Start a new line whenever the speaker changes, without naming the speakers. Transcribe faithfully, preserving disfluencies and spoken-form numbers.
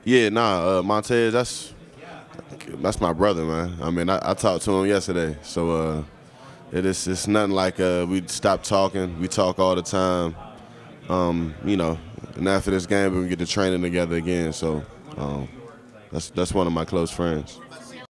Yeah, nah, uh, Montez, that's that's my brother, man. I mean, I, I talked to him yesterday, so uh, it is it's nothing like uh, we stopped talking. We talk all the time, um, you know. And after this game, we get to training together again. So um, that's that's one of my close friends.